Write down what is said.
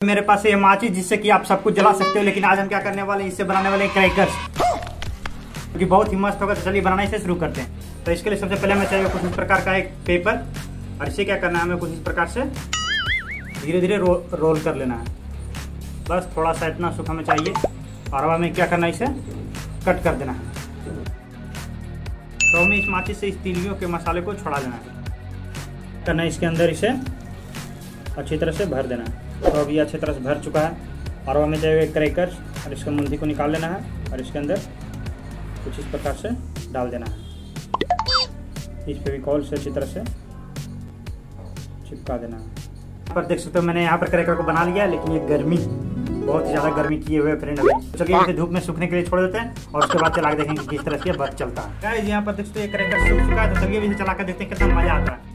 मेरे पास ये माचिस जिससे कि आप सब कुछ जला सकते हो, लेकिन आज हम क्या करने वाले हैं, इससे बनाने वाले क्रैकर्स, क्योंकि बहुत ही मस्त होगा। तो चलिए बनाना इसे शुरू करते हैं। तो इसके लिए सबसे पहले हमें चाहिए कुछ इस प्रकार का एक पेपर, और इसे क्या करना है, हमें कुछ इस प्रकार से धीरे धीरे रोल कर लेना है। बस थोड़ा सा इतना सुख हमें चाहिए, और अब हमें क्या करना है, इसे कट कर देना है। तो हमें इस माचिस से इस तीलियों के मसाले को छुड़ा लेना है, करना है इसके अंदर इसे अच्छी तरह से भर देना है। तो अभी अच्छी तरह से भर चुका है, और हमें चाहिए क्रैकर्स, और इसका मुंदी को निकाल लेना है, और इसके अंदर कुछ इस प्रकार से डाल देना है। इस फेविकॉल से अच्छी तरह से चिपका देना है। यहाँ पर देख सकते हो मैंने यहाँ पर क्रैकर को बना लिया है, लेकिन ये गर्मी बहुत ही ज़्यादा गर्मी किए हुए फ्रेंड। अभी चलिए इसे धूप में सूखने के लिए छोड़ देते हैं, और उसके बाद चला के देखेंगे किस तरह से बर्फ चलता है। यहाँ पर देख सकते हो क्रैकर सूख चुका है, तो चलिए इसे चला कर देखते हैं कितना मजा आता है।